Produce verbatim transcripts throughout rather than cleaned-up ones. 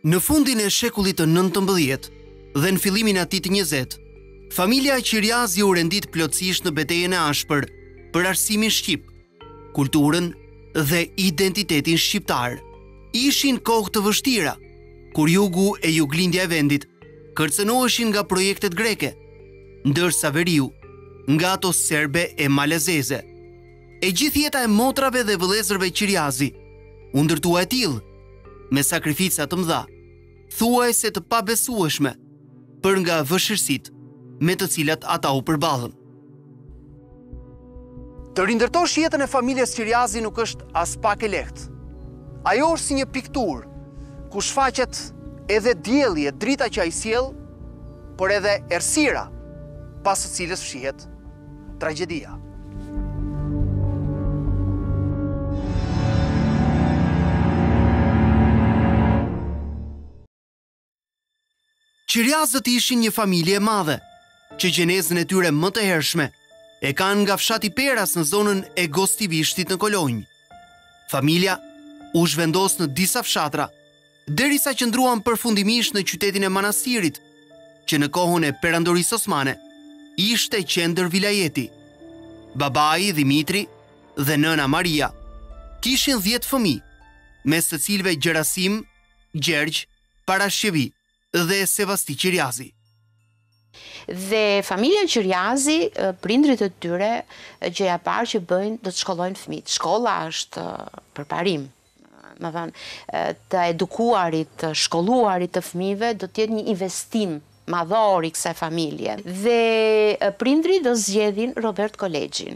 Në fundin e shekullit të nëntëmbëdhjetë dhe në fillimin e vitit të njëzet, familja Qiriazi u rendit plotësisht në betejën e ashpër për arsimin shqip, kulturën dhe identitetin shqiptar. Ishin kohë të vështira, kur jugu e juglindja e vendit kërcënoheshin nga projektet greke, ndërsa veriu nga ato serbe e malezeze. E gjithë jeta e motrave dhe vëllezërve Qiriazi u ndërtua e tillë, me sakrifica të mëdha, thuajse të pabesueshme, për nga vështirësitë me të cilat ata u përballën. Të rindërtosh jetën e familjes Qiriazi nuk është as pak e lehtë. Ajo është si një pikturë, ku shfaqet edhe dielli e drita që ai sjell, por edhe errësira, pas së cilës fshihet tragjedia. Qiriazët ishin një familje e madhe, që gjenezën e tyre më të hershme e kanë nga fshati Peras në zonën e Gostivishtit në Kolonjë. Familja u zhvendos në disa fshatra, derisa qëndruan përfundimisht në qytetin e Manastirit, që në kohën e perandorisë osmane ishte qendër vilajeti. Babai Dimitri dhe nëna Maria kishin dhjetë fëmijë, mes të cilëve Gjerasim, Gjergj, Parashqevi dhe Sevasti Qiriazi. Dhe familja Qiriazi, prindrit e tyre, gjëja e parë që bëjnë, do të shkollojnë fëmijët. Shkolla është përparim. Më thënë, të edukuarit, të shkolluarit të fëmijëve do të jetë një investim madhor i kësaj familje. Dhe prindrit do zgjedhin Robert Kolegjin.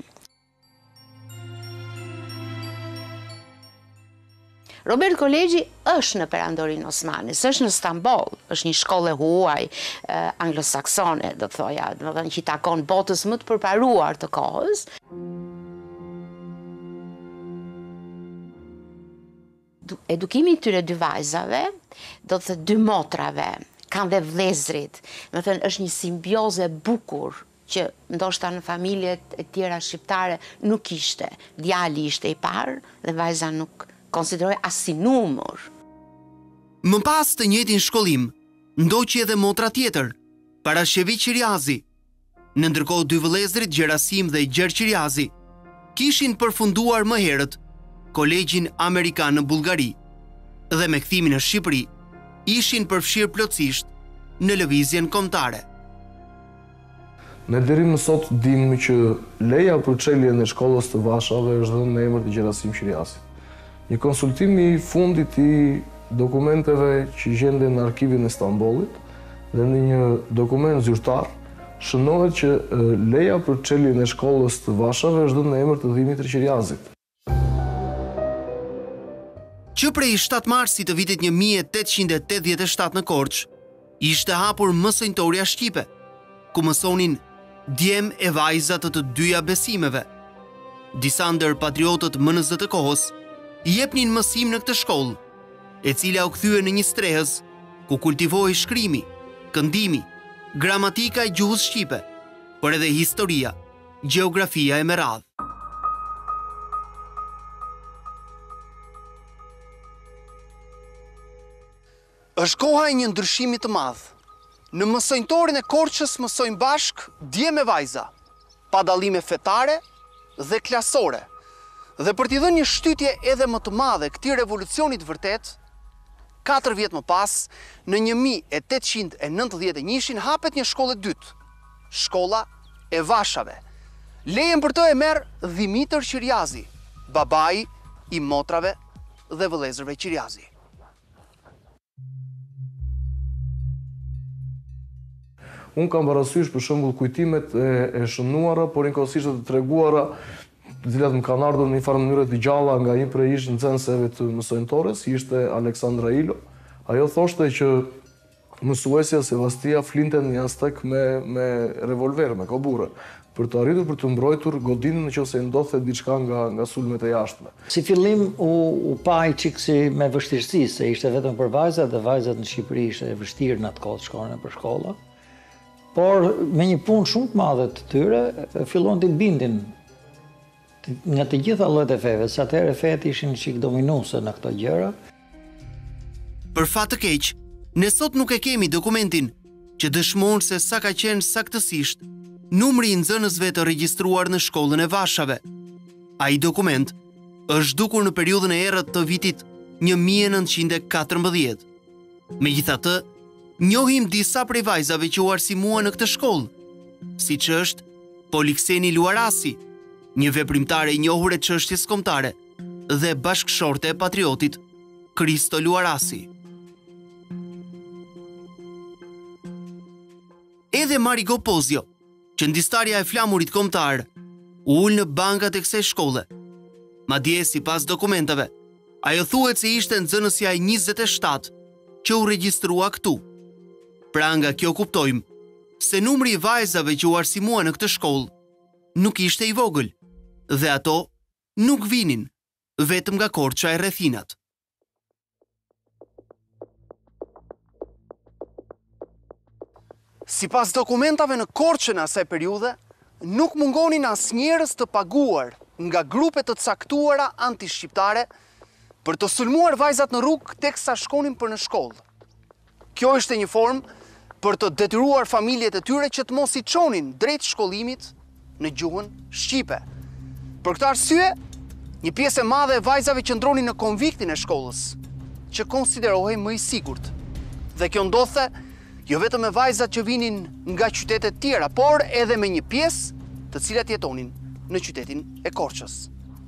Robert Kolegji është në perandorinë osmane, është në Stamboll, është një shkollë e huaj eh, anglosaksone, do të thoja, do të thënë që i takon botës më të përparuar të kohës. Edukimi i tyre dy vajzave, do të thënë dy motrave, kanë dhe vëllezrit, do të thënë është një simbioze e bukur që ndoshta në familjet e tjera shqiptare nuk ishte. Djali ishte i parë dhe vajza nuk konsideroj as si numër. Më pas të njëjtin shkollim, ndoqi edhe motra tjetër, Parashqevi Qiriazi. Në ndërkohë dy vëllezërit Gjerasim dhe Gjergj Qiriazi kishin përfunduar më herët Kolegjin Amerikan në Bullgari dhe me kthimin në Shqipëri ishin përfshirë plotësisht në lëvizjen kombëtare. Ne deri më sot dimë që leja për çeljen e shkollës të Vashave është dhënë në emër të Gjerasim Qiriazi. Një konsultim i fundit i dokumenteve që gjenden në arkivin e Stambollit dhe në një dokument zyrtar shënohet që leja për çeljen e shkollës të Vashave është dhënë në emër të Dimitri Qiriazit. Që prej shtatë marsit të vitit një mijë e tetëqind e tetëdhjetë e shtatë në Korçë, ishte hapur mësojnëtoria shqipe, ku mësonin djem e vajza të të dyja besimeve. Disa ndër patriotët M N Z të kohës i jepnin mësim në këtë shkollë, e cila u kthye në një strehës ku kultivohej shkrimi, këndimi, gramatika e gjuhës shqipe, por edhe historia, gjeografia e meradh. Është koha e një ndryshimi të madh. Në mësojnëtorin e Korçës mësojnë bashk djem e vajza, pa dallime fetare dhe klasore. Dhe për t'i dhënë një shtytje edhe më të madhe këtij revolucionit vërtet, katër vjet më pas, në një mijë e tetëqind e nëntëdhjetë e njëshin hapet një shkollë e dytë, shkolla e Vashave. Lejen për të e merr Dimitër Qiriazi, babai i motrave dhe vëllezërve Qiriazi. Unë kam parasysh për shembull kujtimet e, e shënuara, por njëkohësisht të treguara, të cilat më kanë ardhur në një farë mënyrë të gjalla nga një prej ish nxënëseve të mësojnëtores, ishte Aleksandra Ilo. Ajo thoshte që mësuesja Sevastia flinte në Aztek me, me revolver, me koburë, për të arritur për të mbrojtur godinën nëse ndodhte diçka nga, nga sulmet e jashtme. Si fillim u, u paj çik si me vështirësi, se ishte vetëm për vajzat, dhe vajzat në Shqipëri ishte e vështirë në atë kohë të shkonin për shkolla. Por me një punë shumë të madhe të tyre, fillon të bindin nga të gjitha llojet e feve, se atëherë fet ishin çik dominuese në këto gjëra. Për fat të keq, ne sot nuk e kemi dokumentin që dëshmon se sa ka qenë saktësisht numri i nxënësve të regjistruar në shkollën e Vashave. Ai dokument është dukur në periudhën e errët të vitit një mijë e nëntëqind e katërmbëdhjetë. Megjithatë, njohim disa prej vajzave që u arsimuan në këtë shkollë, siç është Polikseni Luarasi, një veprimtare e njohur e çështjes kombëtare, dhe bashkëshorte e patriotit Kristo Luarasi. Edhe Marigo Pozio, qëndistarja e flamurit kombëtar, u ul në bankat e kësaj shkolle. Madje sipas dokumentave, ajo thuhet se ishte nxënësja e njëzet e shtatë që u regjistrua këtu. Pra nga kjo kuptojmë se numri i vajzave që u arsimuan në këtë shkollë nuk ishte i vogël, dhe ato nuk vinin vetëm nga Korça e rrethinat. Sipas dokumentave në Korçën asaj periudhe, nuk mungonin as njerëz të paguar nga grupe të caktuara antishqiptare për të sulmuar vajzat në rrugë teksa shkonin për në shkollë. Kjo ishte një formë për të detyruar familjet e tyre që të mos i çonin drejt shkollimit në gjuhën shqipe. Për këtë arsye, një pjesë e madhe e vajzave qëndronin në konviktin e shkollës, që konsiderohej më i sigurt. Dhe kjo ndodhte jo vetëm me vajzat që vinin nga qytetet tjera, por edhe me një pjesë të cilat jetonin në qytetin e Korçës.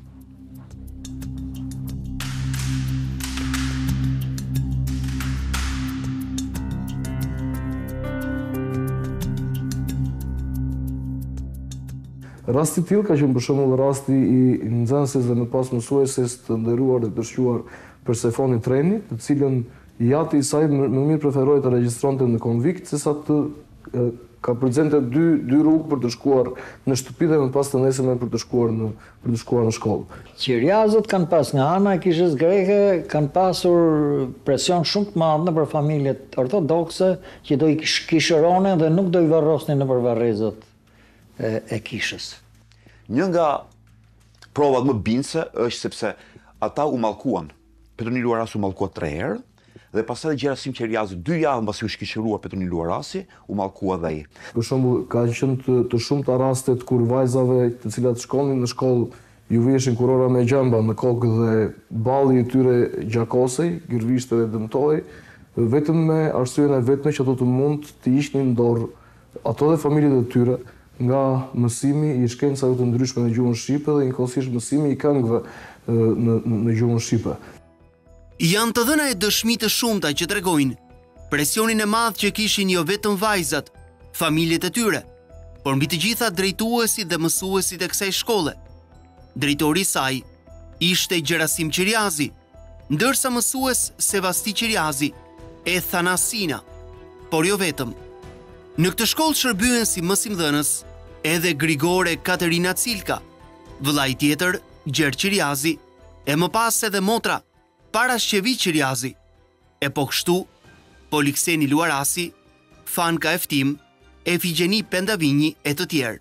Rasti tillë ka qenë për shembull rasti i nxënëses dhe më pas mësueses të nderuar dhe të shquar Persefoni Treni, të cilën jati i saj më mirë preferoi të regjistronte në konvikt sesa të e, ka prezente dy dy rrugë për të shkuar në shtëpi dhe më pas të nesërme për të shkuar në për të shkuar në shkollë. Qiriazët kanë pas nga ana e kishës greke, kanë pasur presion shumë të madh nëpër familjet ortodokse që do i kishëronin dhe nuk do i varrosnin nëpër varrezat e, e kishës. Një nga provat më bindëse është sepse ata u mallkuan. Petroni Luarasi u mallkua tre herë dhe pastaj Gjerasim Qiriazi dy javë mbasi u shkishëruar Petroni Luarasi, u mallkua dhe ai. Për shembull, ka qenë të, të shumta rastet kur vajzave të cilat shkonin në shkollë ju vjeshin kurora me gjamba në kokë dhe balli i tyre gjakosej, gërvishte dhe dëmtoi, vetëm me arsyeën e vetme që ato të mund të ishnin dorë ato dhe familjet e tyre nga mësimi i shkencave të ndryshme në gjuhën shqipe dhe njëkohësisht mësimi i këngëve në, në, në gjuhën shqipe. Janë të dhëna e dëshmi të shumta që tregojnë presionin e madh që kishin jo vetëm vajzat, familjet e tyre, por mbi të gjitha drejtuesit dhe mësuesit e kësaj shkolle. Drejtori i saj ishte Gjerasim Qiriazi, ndërsa mësues Sevasti Qiriazi e Thanasina, por jo vetëm. Në këtë shkollë shërbyen si mësimdhënës edhe Grigore Katerina Cilka, vëllai tjetër Gjergj Qiriazi, e më pas edhe motra Parasqevi Qiriazi, e po kështu Polikseni Luarasi, Fanka Eftim, Efigjeni Pendavinji e të tjerë.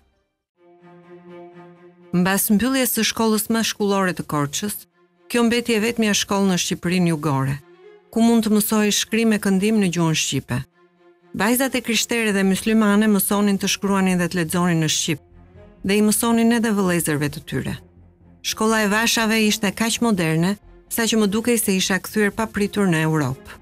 Mbas mbylljes së shkollës mashkullore të Korçës, kjo mbeti e vetmja shkollë në Shqipërinë Jugore, ku mund të mësojë shkrim e këndim në gjuhën shqipe. Vajzat e krishtere dhe muslimane mësonin të shkruanin dhe të lexonin në shqip, dhe i mësonin edhe vëllezërve të tyre. Shkolla e Vashave ishte kaq moderne, saqë më dukej se isha kthyer papritur në Europë.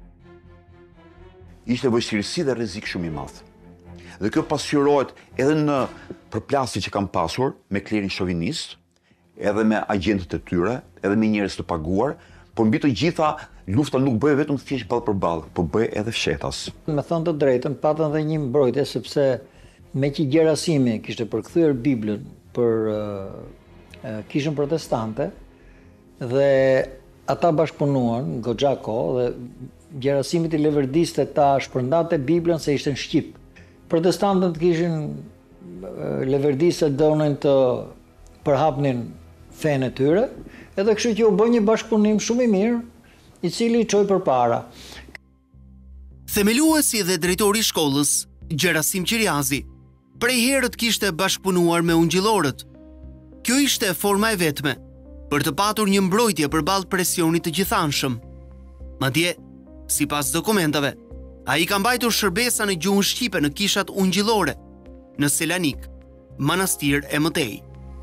Ishte vështirësi dhe rrezik shumë i madh. Dhe kjo pasqyrohet edhe në përplasje që kanë pasur me klerin shovinist, edhe me agjentët e tyre, edhe me njerëz të paguar, por mbi të gjitha lufta nuk bëhej vetëm thjesht ball për ball, por bëhej edhe fshetas. Me thënë të drejtën, patën dhe një mbrojtje sepse me që Gjerasimi kishte përkthyer Biblën për uh, uh, kishën protestante dhe ata bashkëpunuan goxha kohë dhe Gjerasimi i leverdiste ta shpërndante Biblën se ishte në shqip. Protestantët kishin uh, leverdiste donin të përhapnin fenë e tyre, edhe kështu që u bë një bashkëpunim shumë i mirë, i cili çoi përpara. Themeluesi dhe drejtori i shkollës, Gjerasim Qiriazi, prej herët kishte bashkëpunuar me ungjillorët. Kjo ishte forma e vetme për të patur një mbrojtje përballë presionit të gjithanshëm. Madje, Sipas dokumentave, ai ka mbajtur shërbesa në gjuhën shqipe në kishat ungjillore në Selanik, Manastir e Mëtej.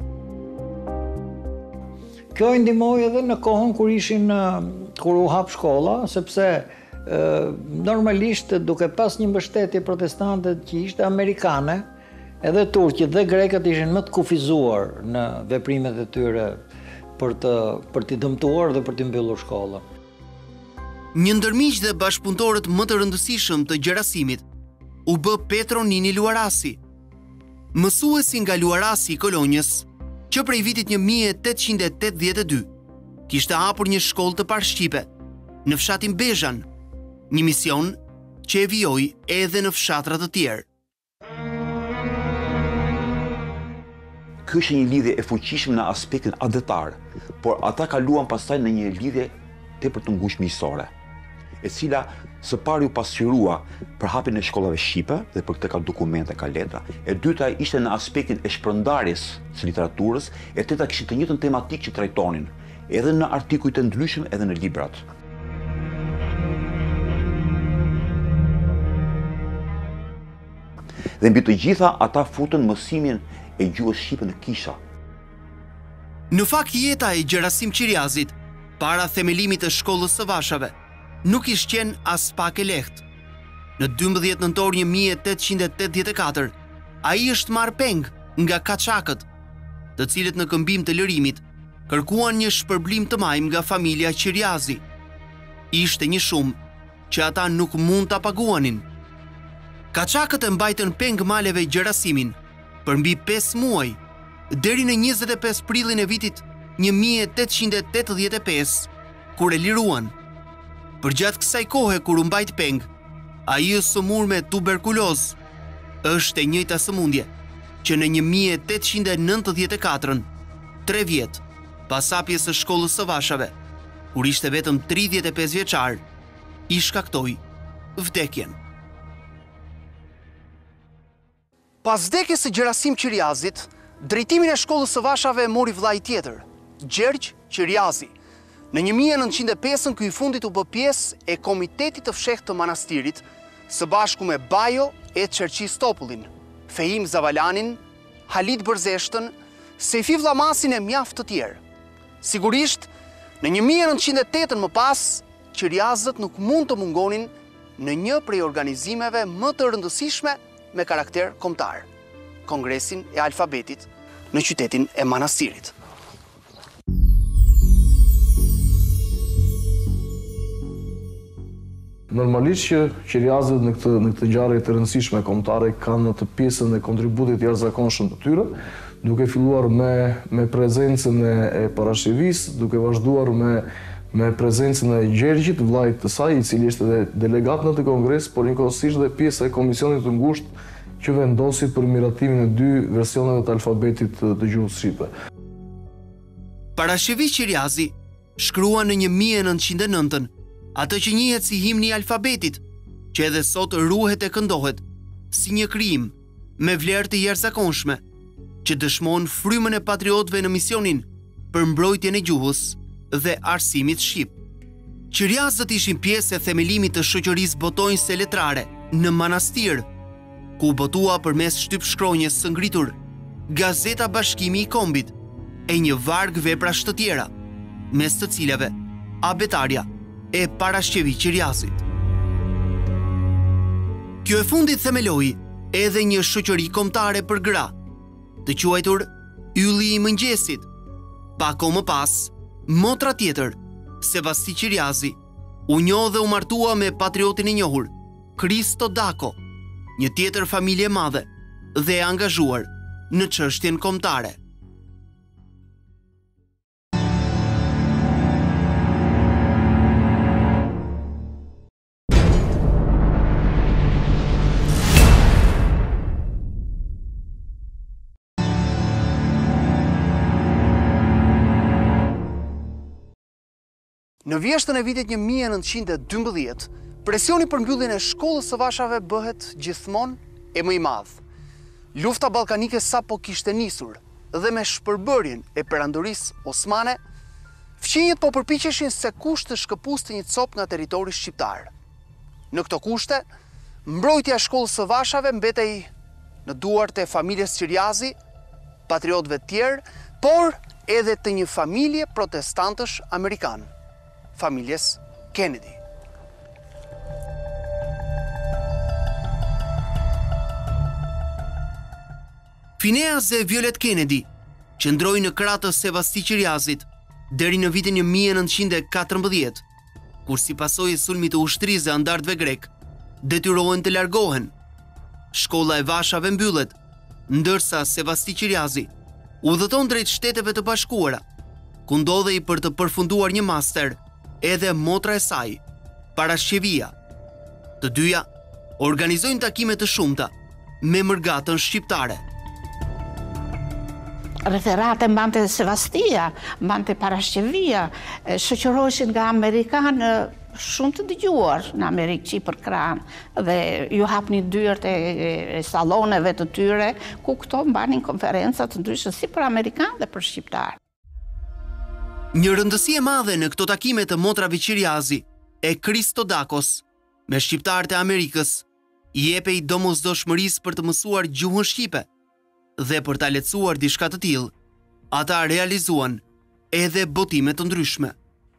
Kjo i ndihmoi edhe në kohën kur ishin kur u hap shkolla, sepse e, normalisht duke pas një mbështetje protestante që ishte amerikane, edhe turqit dhe grekët ishin më të kufizuar në veprimet e tyre për të për t'i dëmtuar dhe për t'i mbyllur shkollën. Një ndërmiq dhe bashkëpunëtorët më të rëndësishëm të Gjerasimit u bë Petro Nini Luarasi, mësuesi nga Luarasi i Kolonjës, që prej vitit një mijë e tetëqind e tetëdhjetë e dy kishte hapur një shkollë të parë shqipe në fshatin Bezhan, një mision që e vijoi edhe në fshatra të tjerë. Kjo ishte një lidhje e fuqishme në aspektin adetar, por ata kaluan pastaj në një lidhje tepër të ngushtë miqësore, e cila së pari u pasqyrua për hapjen e shkollave shqipe dhe për këtë ka dokumente, ka letra. E dyta ishte në aspektin e shpërndarjes së literaturës, e treta kishin të njëjtën tematikë që trajtonin, edhe në artikuj të ndryshëm edhe në librat. Dhe mbi të gjitha ata futën mësimin e gjuhës shqipe në kisha. Në fakt jeta e Gjerasim Qiriazit para themelimit të shkollës së Vashave nuk ishte qenë as pak e lehtë. Në dymbëdhjetë nëntor një mijë e tetëqind e tetëdhjetë e katër, ai është marrë peng nga kaçakët, të cilët në këmbim të lërimit kërkuan një shpërblim të majm nga familja Qiriazi. Ishte një shumë që ata nuk mund ta paguanin. Kaçakët e mbajtën peng maleve Gjerasimin për mbi pesë muaj, deri në njëzet e pesë prillin e vitit një mijë e tetëqind e tetëdhjetë e pesë, kur e liruan. Për gjatë kësaj kohe kur u mbajt peng, ai u sëmur me tuberkulozë. Është e njëjta sëmundje që në një mijë e tetëqind e nëntëdhjetë e katër, tre vjet pas hapjes së shkollës së Vashave, kur ishte vetëm tridhjetë e pesë vjeçar, i shkaktoi vdekjen. Pas vdekjes së Gjerasim Qiriazit, drejtimin e shkollës së Vashave e mori vllai tjetër, Gjergj Qiriazi. Në një mijë e nëntëqind e pesë ky i fundit u bë pjesë e Komitetit të Fshehtë të Manastirit, së bashku me Bajo e Çerçis Topullin, Fehim Zavalanin, Halit Bërzeshtën, Sejfi Vllamasin e mjaft të tjerë. Sigurisht, në një mijë e nëntëqind e tetë më pas, Qiriazët nuk mund të mungonin në një prej organizimeve më të rëndësishme me karakter kombëtar, Kongresin e Alfabetit në qytetin e Manastirit. Normalisht që Qiriazët në këtë në këtë ngjarje të rëndësishme kombëtare kanë të pjesën e kontributit të jashtëzakonshëm të tyre, duke filluar me me prezencën e, e parashevisë, duke vazhduar me me prezencën e Gjergjit, vllait të saj, i cili ishte edhe delegat në të kongres, por njëkohësisht dhe pjesë e komisionit të ngushtë që vendosi për miratimin e dy versioneve të alfabetit të, të gjuhës shqipe. Parashevi Qiriazi shkrua në një mijë e nëntëqind e nëntën atë që njihet si himni i alfabetit, që edhe sot ruhet e këndohet si një krijim me vlerë të jashtëzakonshme, që dëshmon frymën e patriotëve në misionin për mbrojtjen e gjuhës dhe arsimit shqip. Qiriazët ishin pjesë e themelimit të shoqërisë botonjëse letrare në Manastir, ku botua përmes shtypshkronjës së ngritur Gazeta Bashkimi i Kombit e një varg veprash të tjera, mes të cilave Abetarja e Parashevi Qiriazit. Kjo e fundit themeloi edhe një shoqëri kombëtare për gra, të quajtur Ylli i Mëngjesit. Pa kohë më pas, motra tjetër, Sevasti Qiriazi, u njoh dhe u martua me patriotin e njohur, Kristo Dako, një tjetër familje e madhe dhe e angazhuar në çështjen kombëtare. Në vjeshtën e vitit një mijë e nëntëqind e dymbëdhjetë, presioni për mbylljen e shkollës së Vashave bëhet gjithmonë e më i madh. Lufta ballkanike sapo kishte nisur dhe me shpërbërjen e perandorisë osmane, fqinjet po përpiqeshin se kush të shkëpuste një copë nga territori shqiptar. Në këto kushte, mbrojtja e shkollës së Vashave mbetej në duart e familjes Qiriazi, patriotëve të tjerë, por edhe të një familje protestantësh amerikan, familjes Kennedy. Phineas dhe Violet Kennedy qëndroi në krahët e Sevasti Qiriazit deri në vitin një mijë e nëntëqind e katërmbëdhjetë, kur si pasojë e sulmit të ushtrisë dhe andartëve grek, detyrohen të largohen. Shkolla e Vashave mbyllet, ndërsa Sevasti Qiriazi udhëton drejt Shteteve të Bashkuara, ku ndodhej për të përfunduar një master, edhe motra e saj, Parashqevia. Të dyja organizojnë takime të shumta me mërgatën shqiptare. Referate mbante Sevastia, mbante Parashqevia, shoqëroheshin nga Amerikanë shumë të dëgjuar në Amerikë që i përkran dhe ju hapni dyert e, e saloneve të tyre, ku këto mbanin konferencat të ndryshme si për Amerikanë dhe për Shqiptarë. Një rëndësi e madhe në këto takime të motrave Qiriazi e Christodakos me shqiptarët e Amerikës i jepej domosdoshmërisë për të mësuar gjuhën shqipe dhe për ta lehtësuar diçka të tillë, ata realizuan edhe botime të ndryshme.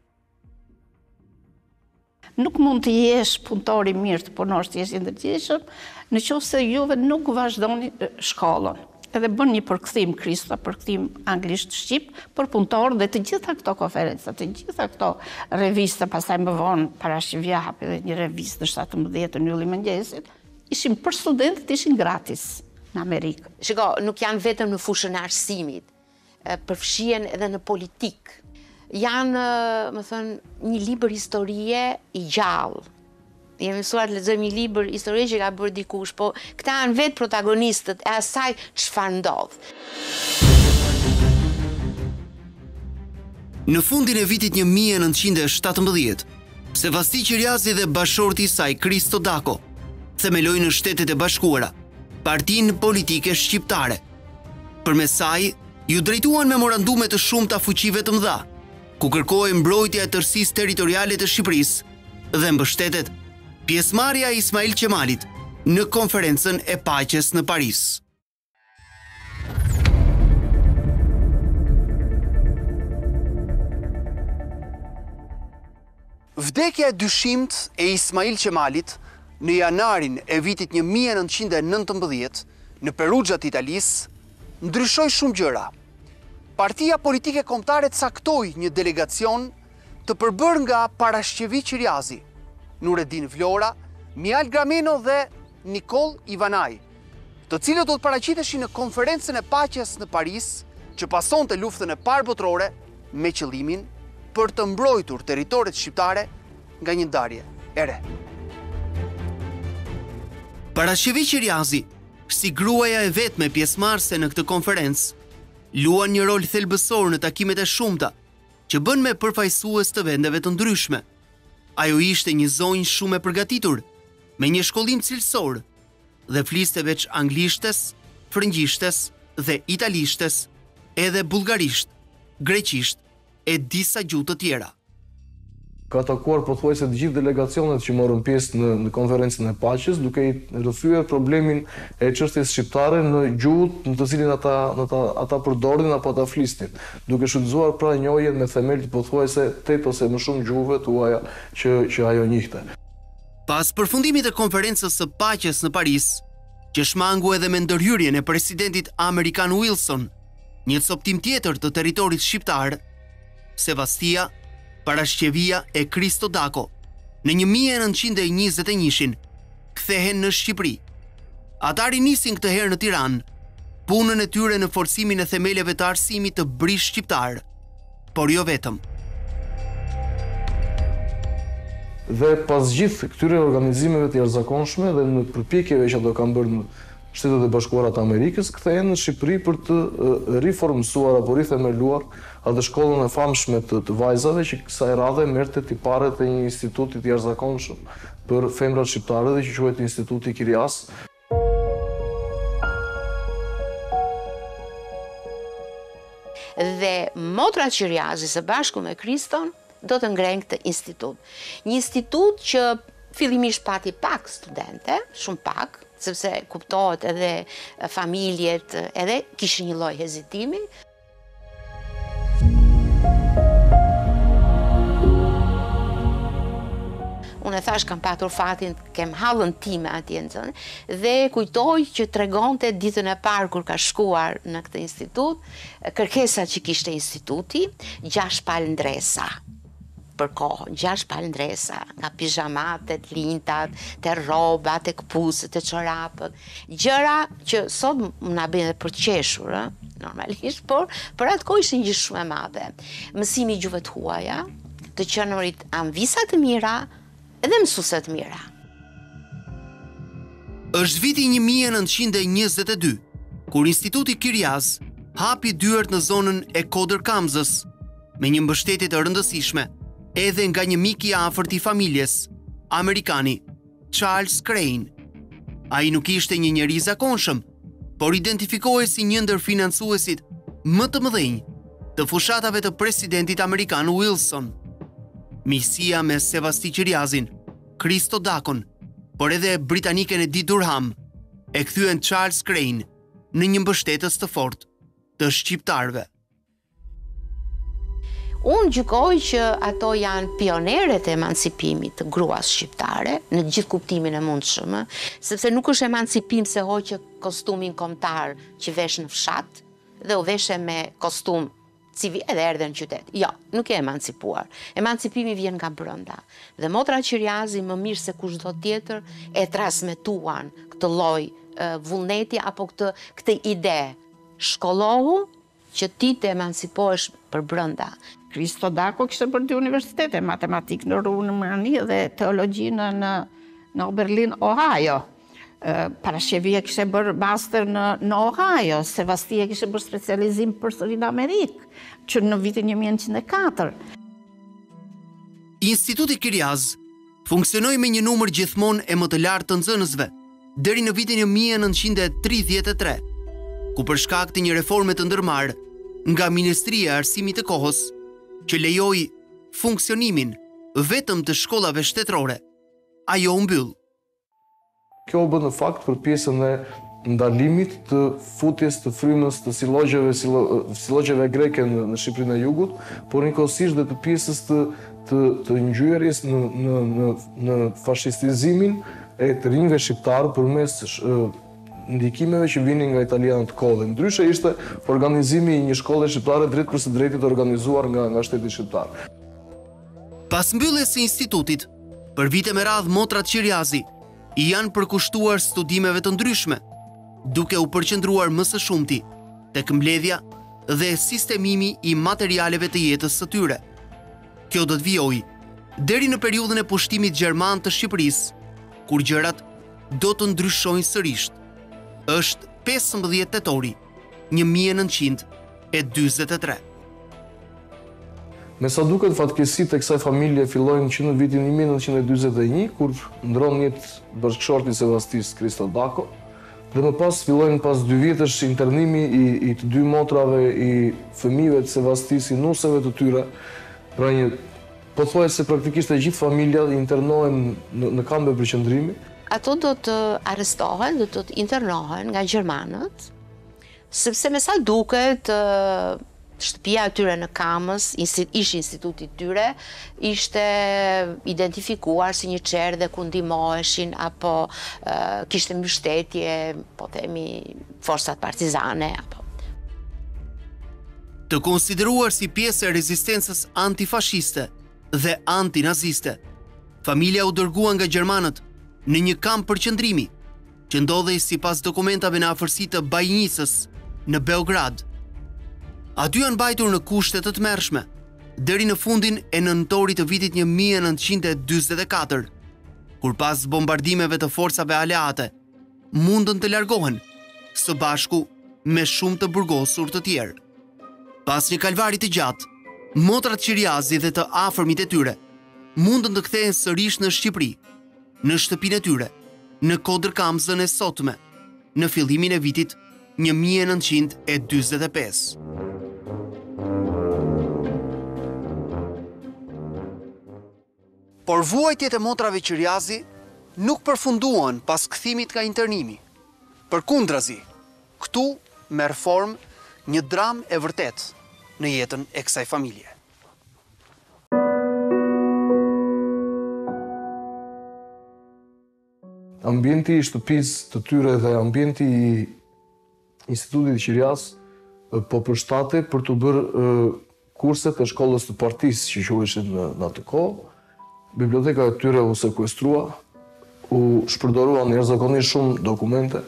Nuk mund të jesh punëtor i mirë të punosh të jesh i ndërgjegjshëm nëse juve nuk vazhdoni shkollën. Edhe bën një përkthim Krista, përkthim anglisht shqip për punëtor dhe të gjitha këto konferenca, të gjitha këto revista, pastaj më vonë Parashqevia hapi edhe një revistë në shtatëmbëdhjetë të ylli mëngjesit, ishin për studentët, ishin gratis në Amerikë. Shiko, nuk janë vetëm në fushën e arsimit, përfshihen edhe në politikë. Janë, më thënë, një libër historie i gjallë. Jemi mësuar të lexojmë një libër historie që ka bërë dikush, po këta janë vetë protagonistët e asaj çfarë ndodh. Në fundin e vitit një mijë e nëntëqind e shtatëmbëdhjetë, Sevasti Qiriazi dhe bashorti i saj Christodako themelojnë në Shtetet e Bashkuara Partinë Politike Shqiptare. Përmes saj ju drejtuan memorandume të shumta fuqive të mëdha, ku kërkohej mbrojtja e tërësisë territoriale të Shqipërisë dhe mbështetet pjesëmarrja e Ismail Qemalit në konferencën e paqes në Paris. Vdekja e dyshimt e Ismail Qemalit në janarin e vitit një mijë e nëntëqind e nëntëmbëdhjetë në Perugia të Italisë ndryshoi shumë gjëra. Partia politike kombëtare caktoi një delegacion të përbërë nga Parashqevi Qiriazi, Nureddin Vlora, Mial Grameno dhe Nikol Ivanaj, të cilët do të paraqiteshin në konferencën e paqes në Paris, që pasonte luftën e parë botërore me qëllimin për të mbrojtur territoret shqiptare nga një ndarje e re. Parashqevi Qiriazi, si gruaja e vetme pjesëmarrëse në këtë konferencë, luan një rol thelbësor në takimet e shumta që bën me përfaqësues të vendeve të ndryshme. Ajo ishte një zonjë shumë e përgatitur, me një shkollim cilësor dhe fliste veç anglishtes, frëngjishtes dhe italishtes, edhe bullgarisht, greqisht e disa gjuhë të tjera. Ka takuar pothuajse të gjithë delegacionet që morën pjesë në, në konferencën e paqes, duke i rrëfyer problemin e çështjes shqiptare në gjuhët në të cilin ata, ata, ata përdorin apo ata flisnin, duke shfrytzuar pra njohjen me themel të pothuajse tetë ose më shumë gjuhëve tuaja që, që ajo njihte. Pas përfundimit të konferencës së paqes në Paris, që shmangu edhe me ndërhyrjen e presidentit amerikan Wilson, një coptim tjetër të territorit shqiptar, Sevastia, Parashqevia e Christodako, në një mijë e nëntëqind e njëzet e njëshin, kthehen në Shqipëri. Ata rinisin këtë herë në Tiranë, punën e tyre në forcimin e themeleve të arsimit të brish shqiptar, por jo vetëm. Dhe pas gjithë këtyre organizimeve të jashtëzakonshme dhe në përpjekjeve që ato kanë bërë në Shtetet e Bashkuara të Amerikës, kthehen në Shqipëri për të riformsuar apo rithemeluar atë shkollën e famshme të, të vajzave që kësaj radhe merrte tiparet e një instituti të jashtëzakonshëm për femrat shqiptare dhe që quhet Instituti Kirias. Dhe motra Qiriazi së bashku me Kriston do të ngrenë këtë institut. Një institut që fillimisht pati pak studente, shumë pak, sepse kuptohet edhe familjet edhe kishin një lloj hezitimi. Unë e thash kam patur fatin, kem hallën time atje në zonë, dhe kujtoj që tregonte ditën e parë kur ka shkuar në këtë institut, kërkesa që kishte instituti, gjashtë palë ndresa për kohën, gjashtë palë ndresa, nga pijamatet, lintat, të rrobat, të këpuset, të çorapët, gjëra që sot më na bëjnë për të qeshur, ë, normalisht, por për atë kohë ishin gjë shumë e madhe. Mësimi i gjuhëve të huaja, të qenurit anvisa të mira, edhe mësuese të mira. Është viti një mijë e nëntëqind e njëzet e dy, kur Instituti Kiryas hapi dyert në zonën e Kodër Kamzës, me një mbështetje të rëndësishme, edhe nga një mik i afërt i familjes, Amerikani, Charles Crane. Ai nuk ishte një njeri i zakonshëm, por identifikohej si një ndër financuesit më të mëdhenj të fushatave të presidentit amerikan Wilson. Miqësia me Sevasti Kiryazin, Kristo Dakon, por edhe britanikën Edith Durham, e kthyen Charles Crane në një mbështetës të fortë të shqiptarëve. Unë gjykoj që ato janë pioneret e emancipimit të gruas shqiptare, në gjithë kuptimin e mundshëm, sepse nuk është emancipim se hoqë kostumin kombëtar që vesh në fshat, dhe u veshe me kostum civil edhe erdhe në qytet. Jo, nuk e emancipuar. Emancipimi vjen nga brenda. Dhe motra Qirjazi më mirë se kushdo tjetër e transmetuan këtë lloj uh, vullneti apo këtë këtë ide. Shkollohu që ti të emancipohesh për brenda. Kristo Dako kishte bërë dy universitete, matematikë në Rumani dhe teologji në, në, në Oberlin, Ohio. Parashevia kishte bërë master në, në Ohio, Sevastia kishte bërë specializim përsëri në Amerikë, që në vitin një mijë e nëntëqind e katër. Instituti Kiryas funksionoi me një numër gjithmonë e më të lartë të nxënësve, deri në vitin një mijë e nëntëqind e tridhjetë e tre, ku për shkak të një reforme të ndërmarrë nga Ministria e Arsimit të kohës, që lejoi funksionimin vetëm të shkollave shtetërore, ajo u mbyll. Kjo u bë në fakt për pjesën e ndalimit të futjes të frymës të sillogjeve, sillogjeve greke në, në Shqipërinë e Jugut, por njëkohësisht dhe të pjesës të, të, të ngjyrjes në, në, në, në fashistizimin e të rinjve shqiptarë përmes ndikimeve që vinin nga italianët kohë. Ndryshe ishte organizimi i një shkolle shqiptare drejt për së drejti të organizuar nga, nga shteti shqiptar. Pas mbylljes së institutit, për vite me radhë motrat Qirjazi i janë përkushtuar studimeve të ndryshme, duke u përqendruar më së shumti tek mbledhja dhe sistemimi i materialeve të jetës së tyre. Kjo do të vijojë deri në periudhën e pushtimit gjerman të Shqipërisë, kur gjërat do të ndryshojnë sërish. Është pesëmbëdhjetë tetori një mijë e nëntëqind e dyzet e tre. Me sa duket, fatkeqësitë e kësaj familje fillojnë që në vitin një mijë e nëntëqind e dyzet e një, kur ndron jetë bashkëshorti Sevastis Kristo Dako, dhe më pas fillojnë pas dy vjetësh internimi i, i të dy motrave i fëmijëve të Sevastis, i nuseve të tyre, pra një pothuajse praktikisht e gjithë familja internohen në, në kampe përqendrimi. Ato do të arrestohen, do të internohen nga gjermanët, sepse me sa duket shtëpia e tyre në Kamës, ish instituti i tyre, ishte identifikuar si një çerdhe ku ndihmoheshin apo uh, kishte mbështetje, po themi, forcat partizane apo. Të konsideruar si pjesë e rezistencës antifashiste dhe antinaziste, familja u dërgua nga gjermanët në një kamp përqendrimi, që ndodhej sipas dokumentave në afërsi të Bajnicës, në Beograd. Aty janë mbajtur në kushte të tmerrshme, deri në fundin e nëntorit të vitit një mijë e nëntëqind e dyzet e katër, kur pas bombardimeve të forcave aleate, mundën të largohen, së bashku me shumë të burgosur të tjerë. Pas një kalvari të gjatë, motrat Qirjazi dhe të afërmit e tyre mundën të kthehen sërish në Shqipëri, në shtëpinë e tyre, në Kodër Kamzën e sotme, në fillimin e vitit një mijë e nëntëqind e dyzet e pesë. Por vuajtjet e motrave Qiriazi nuk përfunduan pas kthimit nga internimi. Përkundrazi, këtu merr formë një dramë e vërtet në jetën e kësaj familje. Ambienti i shtëpisë të tyre dhe ambienti i Institutit Qirias po përshtate për të bërë kurset e shkollës të partisë që quheshin në atë kohë. Biblioteka e tyre u sekuestrua, u shpërdoruan jashtëzakonisht shumë dokumente.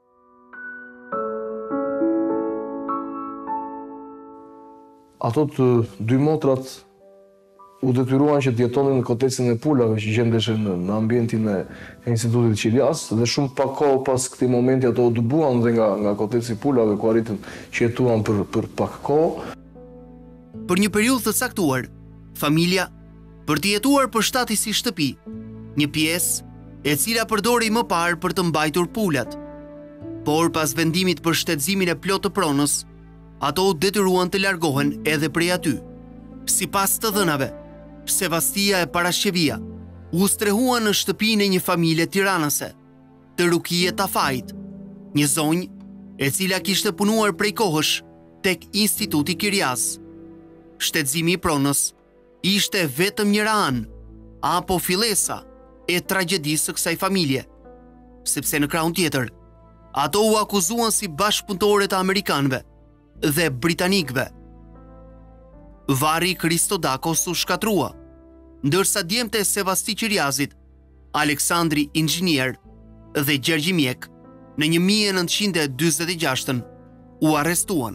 Ato të dy motrat u detyruan që të jetonin në kotecin e pulave që gjendeshin në ambientin e Institutit Qirias dhe shumë pak kohë pas këtij momenti ato u dëbuan dhe nga nga koteci i pulave ku arritën që jetuan për për pak kohë. Për një periudhë të caktuar, familja për të jetuar përshtati si shtëpi, një pjesë e cila përdori më parë për të mbajtur pulat. Por pas vendimit për shtetëzimin e plotë të pronës, ato u detyruan të largohen edhe prej aty. Sipas të dhënave, Sevastia e Parashqevia u strehuan në shtëpinë e një familje tiranase, të Rukie Tafait, një zonjë e cila kishte punuar prej kohësh tek Instituti Qirias. Shtetëzimi i pronës ishte vetëm një anë apo fillesa e tragjedisë së kësaj familje, sepse në krahun tjetër, ato u akuzuan si bashkëpunëtore të amerikanëve dhe britanikëve. Varri Kristodakos u shkatrua, ndërsa djemtë e Sevasti Qiriazit, Aleksandri Inxhinier dhe Gjergji Mjek, në një mijë e nëntëqind e dyzet e gjasht u arrestuan.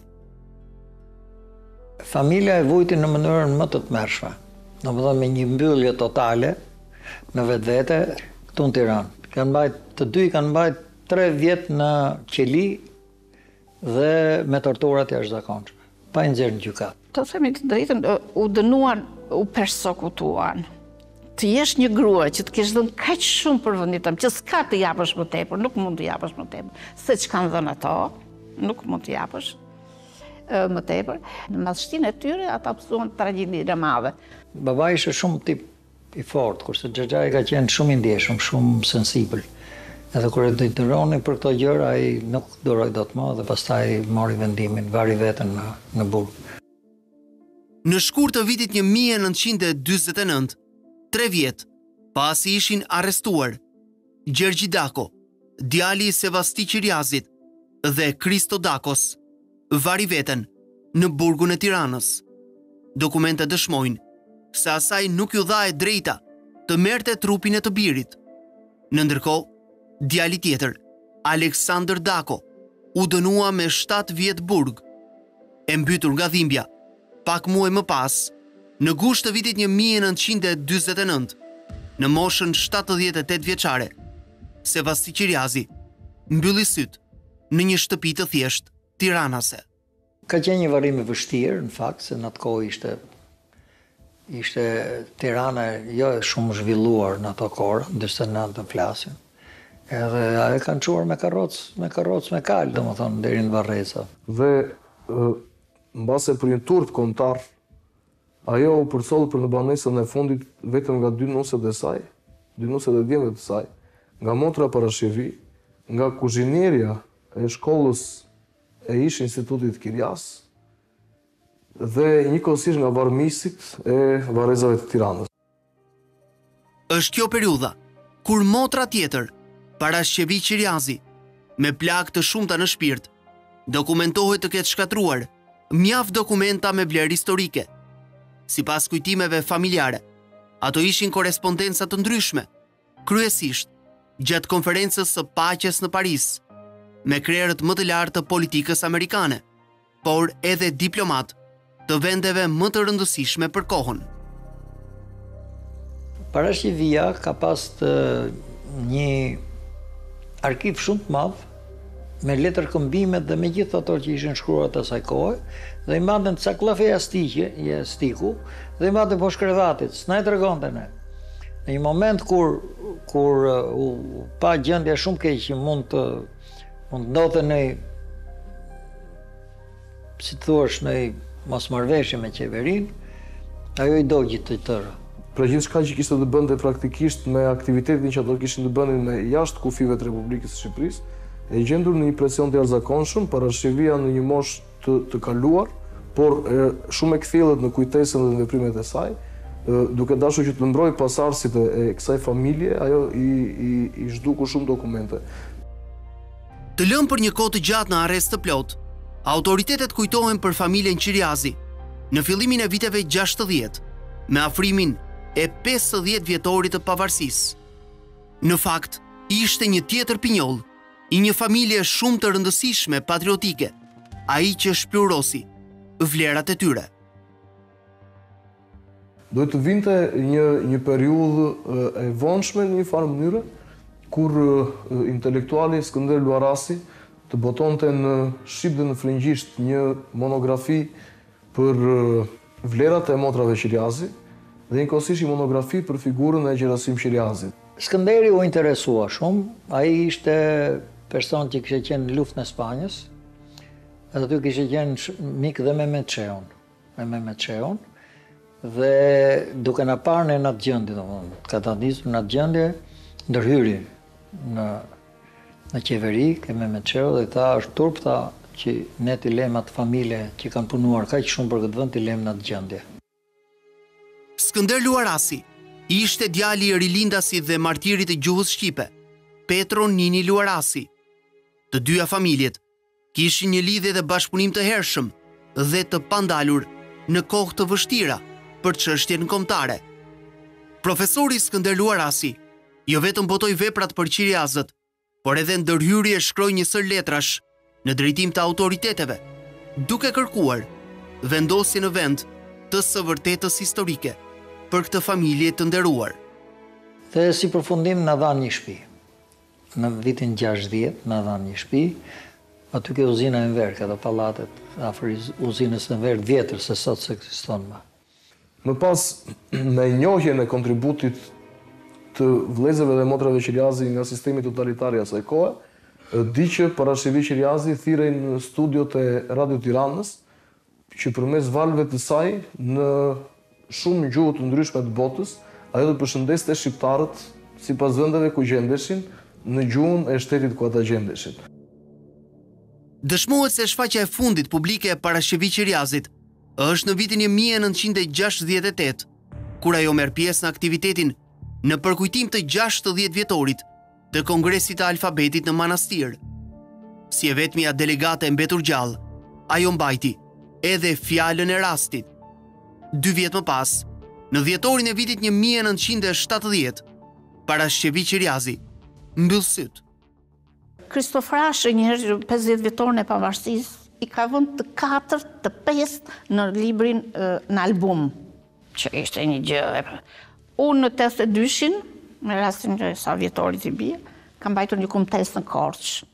Familja e vujti në mënyrën më të tmerrshme, domethënë me një mbyllje totale në vetvete këtu në Tiranë. Kanë mbajt, të dy kanë mbajt tre vjet në qeli dhe me torturat jashtëzakonshme, pa i nxjerrë në gjykat. Të themi të drejtën, u dënuan, u persekutuan. Të jesh një grua që të kesh dhënë kaq shumë për vendin tëm, që s'ka të japësh më tepër, nuk mund të japësh më tepër, se ç'kanë dhënë ato, nuk mund të japësh më tepër. Në madhështinë e tyre ata mësuan tragjedinë e madhe. Babai ishte shumë tip i fortë, kurse xhaxhai ka qenë shumë i ndjeshëm, shumë sensibël. Edhe kur e detyroni për këto gjëra, ai nuk duroi dot më dhe pastaj mori vendimin, vari veten në në burg. Në shkurt të vitit një mijë e nëntëqind e dyzet e nëntë, tre vjet pasi ishin arrestuar Gjergji Dako, djali i Sevasti Qiriazit dhe Kristodakos, vari veten në burgun e Tiranës. Dokumentet dëshmojnë se asaj nuk ju dha e drejta të merrte trupin e të birit. Në ndërkohë, djali tjetër, Aleksandr Dako, u dënua me shtatë vjet burg, e mbytur nga dhimbja. Pak muaj më pas, në gusht të vitit një mijë e nëntëqind e dyzet e nëntë, në moshën shtatëdhjetë e tetë vjeçare, Sevasti Qiriazi mbylli syt në një shtëpi të thjeshtë tiranase. Ka qenë një varrim i vështirë, në fakt, se në atë kohë ishte ishte Tirana jo shumë zhvilluar në ato kohë, ndërsa në ato flasin. Edhe ajo kanë çuar me karrocë, me karrocë me kal, domethënë deri në Varreza. Dhe mbase për një turp kombëtar, ajo u përsolli për në banesën e fundit vetëm nga dy nuset e saj, dy nuset e djemve të saj, nga motra Parashqevi, nga kuzhinieria e shkollës e ish Institutit Qirias dhe njëkohësisht nga varmisit e varrezave të Tiranës. Është kjo periudha kur motra tjetër, Parashqevi Qiriazi, me plagë të shumta në shpirt, dokumentohet të ketë shkatruar mjaft dokumenta me vlerë historike. Sipas kujtimeve familjare, ato ishin korespondenca të ndryshme, kryesisht gjatë konferencës së paqes në Paris, me krerët më të lartë të politikës amerikane, por edhe diplomat të vendeve më të rëndësishme për kohën. Parashqevia ka pas të një arkiv shumë të madh me letër këmbimet dhe me gjithë ato që ishin shkruar të asaj kohe, dhe i madhen ca klafe jastikje, jastiku, dhe i madhen po shkrevatit, s'na e tregonte ne. Në një moment kur kur u pa gjendja shumë keq që mund të mund ndodhte në si thuash në mosmarrveshje me qeverinë, ajo i dogji të tërë. pra gjithë shka që kishte të bënte praktikisht me aktivitetin që ato kishin të bënin me jashtë kufive të Republikës së Shqipërisë, e gjendur në një presion të jashtëzakonshëm para shqivia në një moshë të, të kaluar, por e, shumë e kthjellët në kujtesën dhe në veprimet e saj, e, duke dashur që të mbrojë pasardhësit e, e kësaj familje, ajo i, i, i zhduku shumë dokumente. Të lënë për një kohë të gjatë në arrest të plot, autoritetet kujtohen për familjen Qiriazi në fillimin e viteve gjashtëdhjetë, me afrimin e pesëdhjetë vjetorit të pavarësisë. Në fakt, ishte një tjetër pinjoll, i një familje shumë të rëndësishme patriotike, ai që shplurosi vlerat e tyre. Duhet të vinte një, një periudhë e vonshme në një farë mënyrë, kur intelektuali Skënder Luarasi të botonte në shqip dhe në frëngjisht një monografi për vlerat e motrave Qiriazi dhe njëkohësisht një monografi për figurën e Gjerasim Qiriazit. Skënderi u interesua shumë, ai ishte person që kishte qenë në luftën e Spanjës, edhe aty kishte qenë mik dhe me Meçeun, me Meçeun, dhe duke na parë në atë gjendje, domethënë, ka ta nisur në atë gjendje, ndërhyri në në qeveri, keme Meçeu dhe ta është turp, tha që ne t'i lem atë familje që kanë punuar kaq shumë për këtë vend, t'i lem në atë gjendje. Skënder Luarasi ishte djali i rilindasit dhe martirit të gjuhës shqipe, Petro Nini Luarasi. Të dyja familjet kishin një lidhje dhe bashkëpunim të hershëm dhe të pandalur në kohë të vështira për çështjen kombëtare. Profesori Skënder Luarasi jo vetëm botoi veprat për Qiriazët, por edhe ndërhyrje shkroi një sër letrash në drejtim të autoriteteve, duke kërkuar vendosje në vend të së vërtetës historike për këtë familje të nderuar. Dhe si përfundim na dhanë një shtëpi. Në vitin gjashtëdhjetë na dhanë një shtëpi, aty ke uzina Enver, ka dhe pallatet afër uzinës Enver vjetër se sot se ekziston më. Më pas me njohjen e kontributit të vëllezërve dhe motrave Qiriazi nga sistemi totalitar i asaj kohe, di që Parashevi Qiriazi thirrej në studiot e Radio Tiranës, që përmes valve të saj në shumë gjuhë të ndryshme të botës, ajo të përshëndeste shqiptarët sipas vendeve ku gjendeshin në gjuhën e shtetit ku ata gjendeshin. Dëshmohet se shfaqja e fundit publike e Parashevi Qiriazit është në vitin një mijë e nëntëqind e gjashtëdhjetë e tetë, kur ajo merr pjesë në aktivitetin në përkujtim të gjashtëdhjetë vjetorit të Kongresit të Alfabetit në Manastir. Si e vetmja delegate e mbetur gjallë, ajo mbajti edhe fjalën e rastit. Dy vjet më pas, në dhjetorin e vitit një mijë e nëntëqind e shtatëdhjetë, Parashevi Qiriazi mbyll syt. Kristofrashi, një pesëdhjetë vjetorin e pavarësisë, i ka vënë të katërt, të pestë në librin, në album, që ishte një gjë. Unë në tetëdhjetë e dyshin, me rastin që sa vjetorit i bie, kam mbajtur një kumtes në Korçë.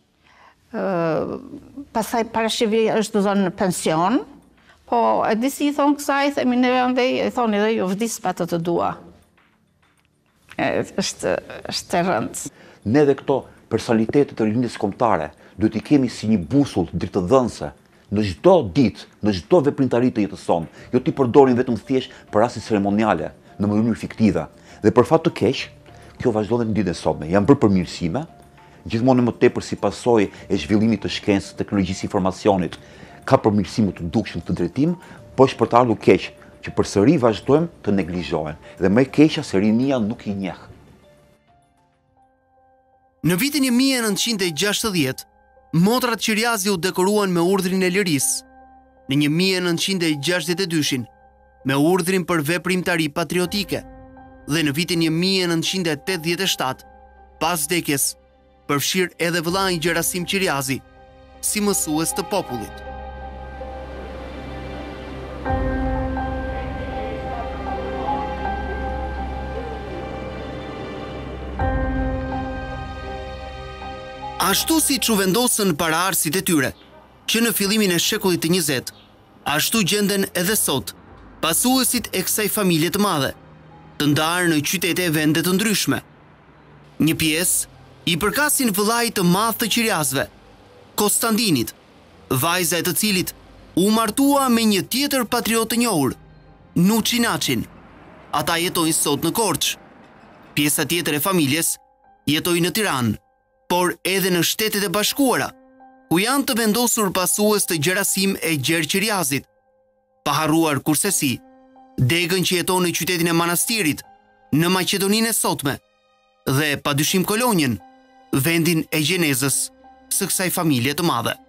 Pastaj Parashevi është dhënë në pension, po e di si i thonë kësaj, themi neve andej, e thonë edhe jo vdis pa të të dua. Është është e rëndë. Ne dhe këto personalitetet të rilindjes kombëtare duhet i kemi si një busull drejtëdhënëse në çdo ditë, në çdo veprimtari të jetës sonë. Jo ti përdorin vetëm thjesht për raste ceremoniale, në mënyrë fiktive. Dhe për fat të keq, kjo vazhdon edhe në ditën e sotme. Janë bërë përmirësime, gjithmonë më tepër si pasojë e zhvillimit të shkencës, teknologjisë së informacionit, ka përmirësime të dukshëm të drejtim, po është për të ardhur keq, që përsëri vazhdojmë të neglizhohen. Dhe më e keqja se rinia nuk i njeh. Në vitin një mijë e nëntëqind e gjashtëdhjetë, motrat Qiriazi u dekoruan me urdhrin e lirisë. Në një mijë e nëntëqind e gjashtëdhjetë e dyshin, me urdhrin për veprimtari patriotike, dhe në vitin një mijë e nëntëqind e tetëdhjetë e shtatë, pas vdekjes, përfshir edhe vëllai Gjerasim Qiriazi, si mësues të popullit. Ashtu si që vendosën paraardhësit e tyre, që në fillimin e shekullit të njëzet, ashtu gjenden edhe sot, pasuesit e kësaj familje të madhe, të ndarë në qytete e vende të ndryshme. Një pjesë i përkasin vëllait të madh të Qiriazëve, Konstantinit, vajza e të cilit u martua me një tjetër patriot të njohur, Nuçi Naçin, ata jetojnë sot në Korçë. Pjesa tjetër e familjes jetojnë në Tiranë, por edhe në Shtetet e Bashkuara, ku janë të vendosur pasues të Gjerasim e Gjergj Qiriazit, pa harruar kursesi degën që jeton në qytetin e Manastirit, në Maqedoninë e sotme, dhe padyshim Kolonjën, vendin e gjenezës së kësaj familje të madhe.